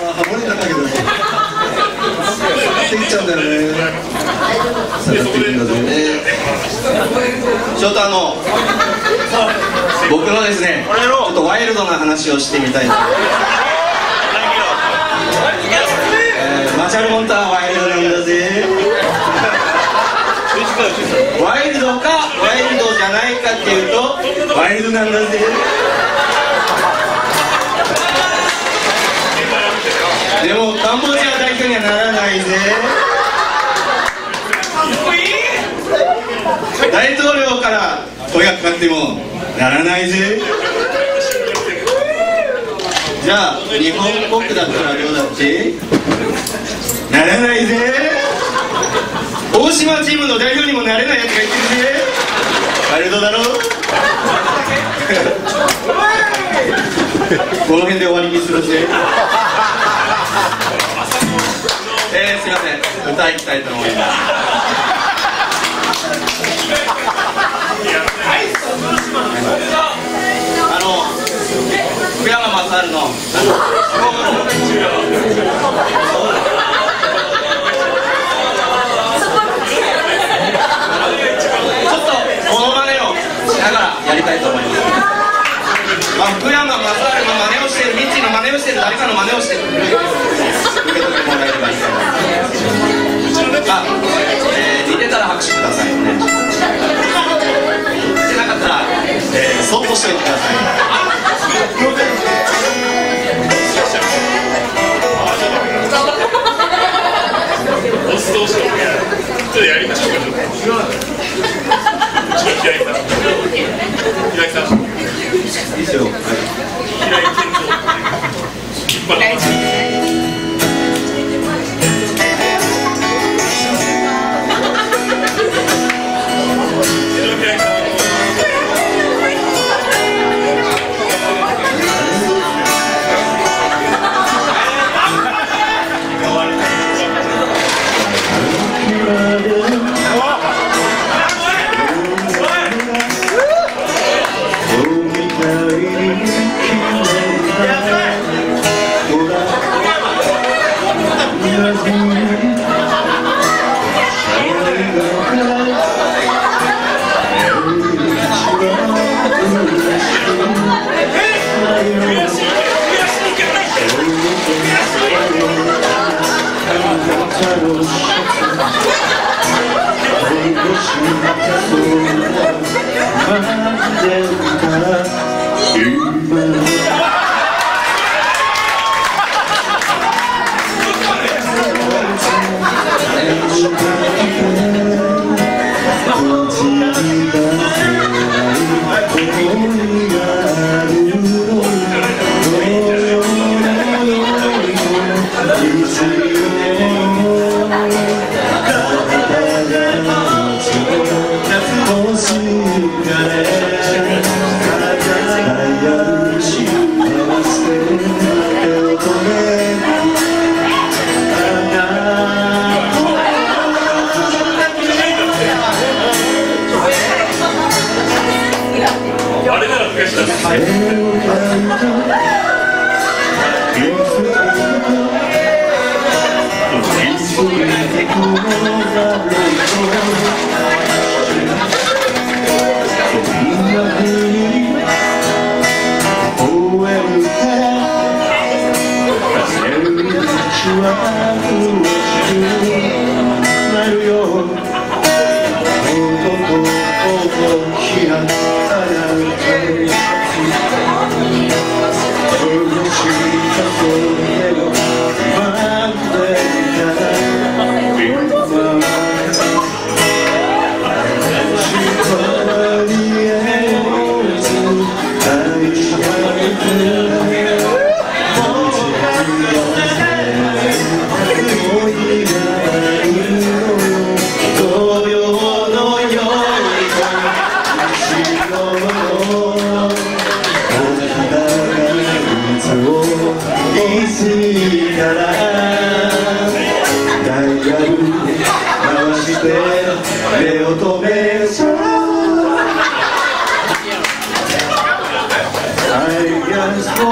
ハモリなんだけどね。っていっちゃうんだよね。下がっていくんだぜ。 ちょっと僕のですね、ちょっとワイルドな話をしてみたいと。マチャルモンタはワイルドなんだぜ。ワイルドかワイルドじゃないかっていうとワイルドなんだぜ。でもカンボジア代表にはならないぜ。大統領から声がかかってもならないぜ。じゃあ日本国だったらどうだってならないぜ。大島チームの代表にもなれないやつが言ってるぜ。ワイルドだろ。この辺で終わりにするぜ。すいません、歌いきたいと思います。福山雅治のちょっとモノマネをしながらやりたいと思います。福山雅治の真似をしてる、ミッチーの真似をしてる、誰かの真似をしてる、受け取ってもらえればいいと思います。似てたら拍手くださいね。してなかったら、そっとしておいてください。ちょっとやりましょうか。平井さん。以上。平井健三。 I guess